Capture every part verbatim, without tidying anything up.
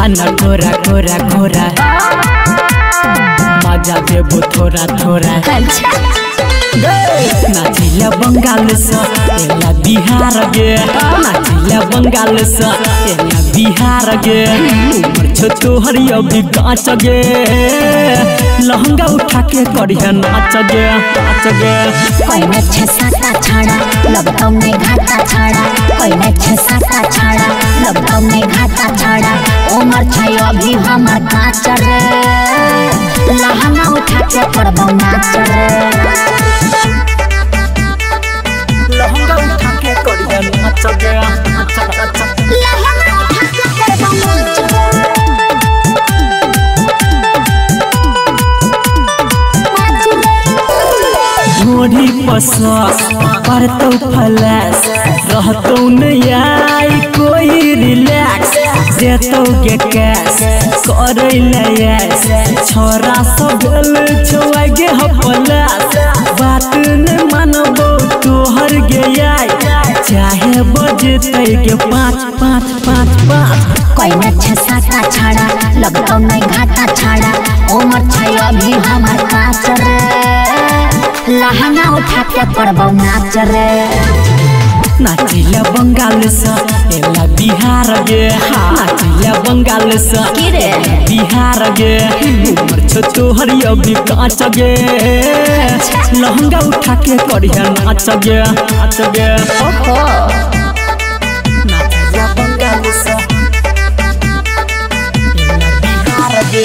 खाना गोरा गोरा गोरा मजा देबो थोड़ा थोड़ा नाचिला बंगाल से एला बिहार गे नाचिला बंगाल से एला बिहार गे उमर छोटो हरी अभी कांच गे लहंगा उठा के करिया नाच गे नाच गे कोई ने छे साता छाड़ा लॉकडाउन में घाटा छाड़ा कोई ने छे साता छाड़ा लॉकडाउन में घाटा छाड़ा उमर छै अभी हमर कांच रे लहंगा उठा के करबो नाच रे लहंगा उठा के करिया नाच गे नाच नाच लहंगा उठा के करबो नाच ढोरी पसस परतो फ्लैश रहतो नहीं आई कोई रिलैक्स देतो गे कैश करे लयस छोरा सब गल छोआ गे हपलास बात न मानबो तोहर गे आई चाहे बजते गे पाँच पाँच पाँच पाँच कोई ने छे साता छाड़ा लॉकडाउन में घाटा छाड़ा उमर छै अभी हमर कांच रे लहंगा उठा के करबो नाच रे नाचिला बंगाल से एला बिहार गे नाचिला बंगाल से बिहार गे उमर छोटो हरी अभी कांच गे लहंगा उठा के करिया नाच गे नाच गे ओहो नाचिला बंगाल से एला बिहार गे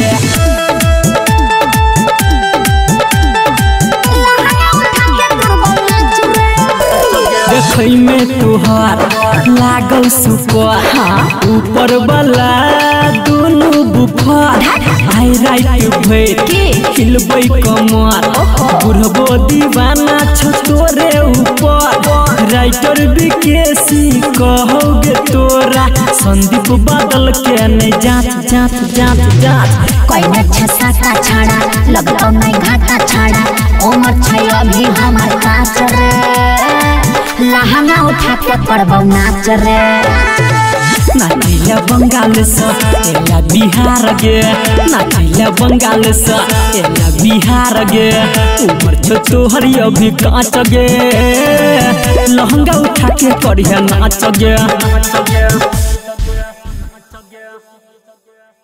देखई में तुहार लागल सुपर ऊपर वाला दोनों बुफर आई राइट भइल खिलबै कमर बुढ़बो दीवाना छ तोरे ऊपर राइटर विकेसी कहोगे तोरा संदीप बादल के नहीं जांच जांच जांच जांच कोई ने छे साता छाड़ा लॉकडाउन में घाटा छाड़ा उमर छै अभी हमर कांच रे लहंगा उठा के करबो नाच रे नाचिला बंगाल से एला बिहार गे नाचिला बंगाल से एला बिहार गे उमर छोटो हरी अभी कांच गे लहंगा उठा के करिया नाच गे नाच गे